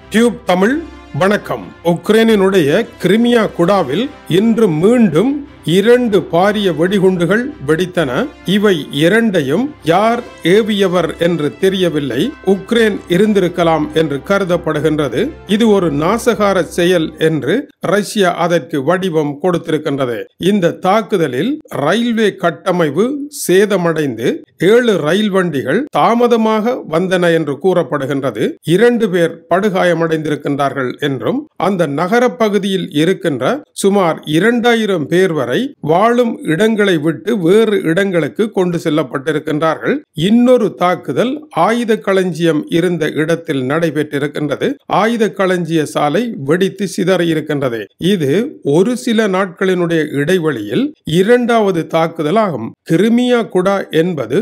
Tube Tamil வணக்கம். உக்ரைனினுடைய கிரிமியா குடாவில் இன்று மீண்டும் 2 பாரிய வெடிகுண்டுகள் வெடித்தன. இவை இரண்டையும் யார் ஏவியவர் என்று தெரியவில்லை. உக்ரைன் இருந்திருக்கலாம் என்று கருதப்படுகின்றது. இது ஒரு நாசகார செயல் என்று ரஷ்யா அதற்கு வடிவம் கொடுத்திருக்கின்றது. இந்த தாக்குதலில் ரயில்வே கட்டமைப்பு சேதமடைந்து 7 ரயில் வண்டிகள் தாமதமாக வந்தன என்று கூறப்படுகின்றது. 2 பேர் படுகாயமடைந்திருக்கின்றார்கள் என்றும் அந்த நகர பகுதியில் இருக்கின்ற சுமார் 2000 பேர் வரை வாழும் இடங்களை விட்டு வேறு இடங்களுக்கு கொண்டு செல்லப்பட்டிருக்கின்றார்கள். இன்னொரு தாக்குதல் ஆயுத களஞ்சியம் இருந்த இடத்தில் நடைபெற்றிருக்கின்றது. ஆயுத களஞ்சிய சாலை வெடித்து சிதறியிருக்கின்றது. இது ஒரு சில நாட்களினுடைய இடைவெளியில் 2வது தாக்குதல் ஆகும். கிரிமியா குடா என்பது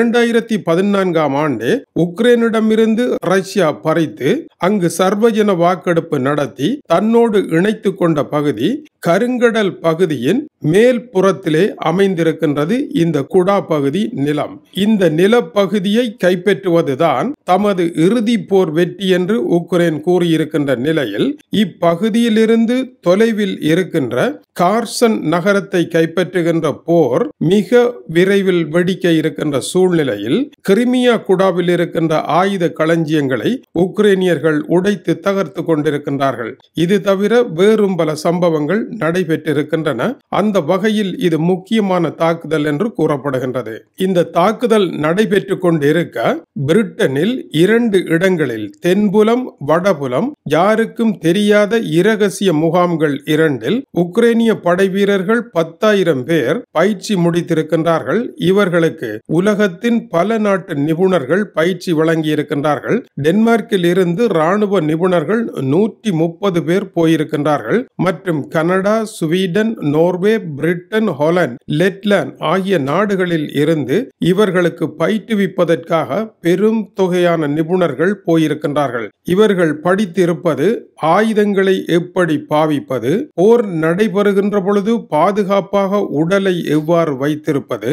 2014ஆம் ஆண்டே உக்ரைனிடமிருந்து ரஷ்யா பறித்து அங்கு சர்வஜன வாக்கெடுப்பு நடத்தி தன்னோடு இணைத்துக் கொண்ட பகுதி. கருங்கடல் பகுதியின் மேல் புறத்திலே அமைந்திருக்கின்றது இந்த குடா பகுதி நிலம். இந்த நிலப்பகுதியை கைப்பற்றுவதுதான் தமது இறுதி போர் வெற்றி என்று உக்ரைன் கூறியிருக்கின்ற நிலையில் இப்பகுதியிலிருந்து தொலைவில் இருக்கின்ற கார்சன் நகரத்தை கைப்பற்றுகின்ற போர் மிக விரைவில் வெடிக்க இருக்கின்ற சூழ்நிலையில் கிரிமியா குடாவில் இருக்கின்ற ஆயுத களஞ்சியங்களை உக்ரைனியர்கள் உடைத்து தகர்த்து கொண்டிருக்கின்றார்கள். இது தவிர வேறும் பல சம்பவங்கள் நடைபெற்றிருக்கின்றன. அந்த வகையில் இது முக்கியமான தாக்குதல் என்று கூறப்படுகின்றது. இந்த தாக்குதல் நடைபெற்றுக் கொண்டிருக்க பிரிட்டனில் 2 இடங்களில் தென்புலம் வடபுலம் யாருக்கும் தெரியாத இரகசிய முகாம்கள் 2இல் உக்ரைனிய படை வீரர்கள் 10,000 பேர் பயிற்சி முடித்திருக்கின்றார்கள். இவர்களுக்கு உலகத்தின் பல நாட்டு நிபுணர்கள் பயிற்சி வழங்கியிருக்கின்றார்கள். டென்மார்க்கில் இருந்து ராணுவ நிபுணர்கள் 130 பேர் போயிருக்கின்றார்கள். மற்றும் Canada, Sweden, Norway, Britain, Holland, லெட்லாந்து ஆகிய நாடுகளில் இருந்து இவர்களுக்கு பயிற்றுவிப்பதற்காக பெரும் தொகையான நிபுணர்கள் போயிருக்கின்றார்கள். இவர்கள் படித்திருப்பது ஆயுதங்களை எப்படி பாவிப்பது, போர் நடைபெறுகின்ற பொழுது பாதுகாப்பாக உடலை எவ்வாறு வைத்திருப்பது,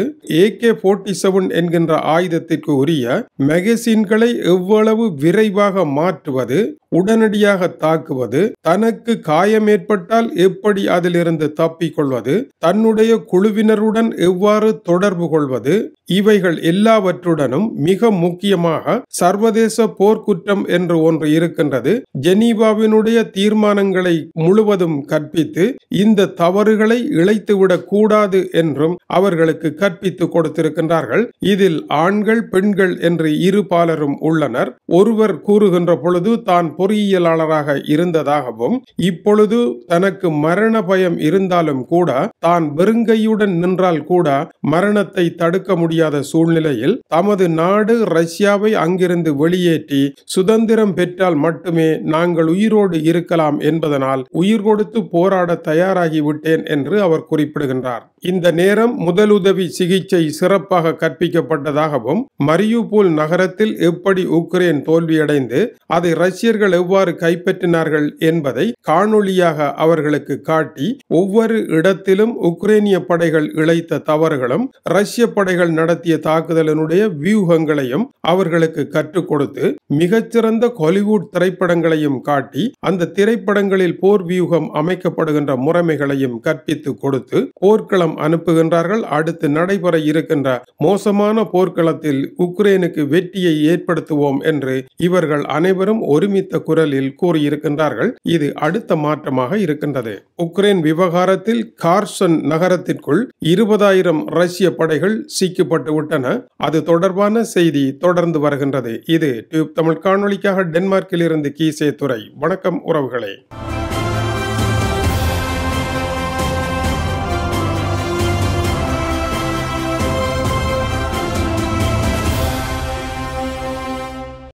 AK-47 என்கின்ற ஆயுதத்திற்கு உரிய மெகசின்களை எவ்வளவு விரைவாக மாற்றுவது, உடனடியாக தாக்குவது, தனக்கு காயம் ஏற்பட்டால் எப்படி அதிலிருந்து தப்பிக்கொள்வது, தன்னுடைய குழுவினருடன் எவ்வாறு தொடர்பு கொள்வது, இவைகள் எல்லாவற்றுடனும் மிக முக்கியமாக சர்வதேச போர்க்குற்றம் என்று ஒன்று இருக்கின்றது. ஜெனீவாவினுடைய தீர்மானங்களை முழுவதும் கற்பித்து இந்த தவறுகளை இழைத்துவிடக் கூடாது என்றும் அவர்களுக்கு கற்பித்து கொடுத்திருக்கின்றார்கள். இதில் ஆண்கள் பெண்கள் என்று 2 பாலரும் உள்ளனர். ஒருவர் கூறுகின்ற பொழுது தான் பொறியியலாளராக இருந்ததாகவும் இப்பொழுது தனக்கு மரண பயம் இருந்தாலும் கூட தான் வெறுங்கையுடன் நின்றால் கூட மரணத்தை தடுக்க முடியாத சூழ்நிலையில் தமது நாடு ரஷ்யாவை அங்கிருந்து வெளியேற்றி சுதந்திரம் பெற்றால் மட்டுமே நாங்கள் உயிரோடு இருக்கலாம் என்பதனால் உயிர் கொடுத்து போராட தயாராகிவிட்டேன் என்று அவர் குறிப்பிடுகின்றார். இந்த நேரம் முதலுதவி சிகிச்சை சிறப்பாக கற்பிக்கப்பட்டதாகவும் மரியுபோல் நகரத்தில் எப்படி உக்ரைன் தோல்வியடைந்து அதை ரஷ்யர்கள் எவ்வாறு கைப்பற்றினார்கள் என்பதை காணொளியாக அவர்களுக்கு காட்டி ஒவ்வொரு இடத்திலும் உக்ரைனிய படைகள் இழைத்த தவறுகளும் ரஷ்ய படைகள் நடத்திய தாக்குதலினுடைய வியூகங்களையும் அவர்களுக்கு கற்றுக் கொடுத்து மிகச்சிறந்த ஹாலிவுட் திரைப்படங்களையும் காட்டி அந்த திரைப்படங்களில் போர் வியூகம் அமைக்கப்படுகின்ற முறைமைகளையும் கற்பித்து கொடுத்து போர்க்களம் அனுப்புகின்றார்கள். அடுத்து நடைபெற இருக்கின்ற மோசமான போர்க்களத்தில் உக்ரைனுக்கு வெற்றியை ஏற்படுத்துவோம் என்று இவர்கள் அனைவரும் ஒருமித்த குரலில் கூறியிருக்கின்றார்கள். இது அடுத்த மாற்றமாக இருக்கின்றது. உக்ரைன் விவகாரத்தில் கார்சன் நகரத்திற்குள் 20,000 ரஷ்ய படைகள் சிக்கப்பட்டு விட்டன. அது தொடர்பான செய்தி தொடர்ந்து வருகின்றது. இது டியூப் தமிழ் காணொளிக்காக டென்மார்க்கில் இருந்து கீசே துறை. வணக்கம் உறவுகளே.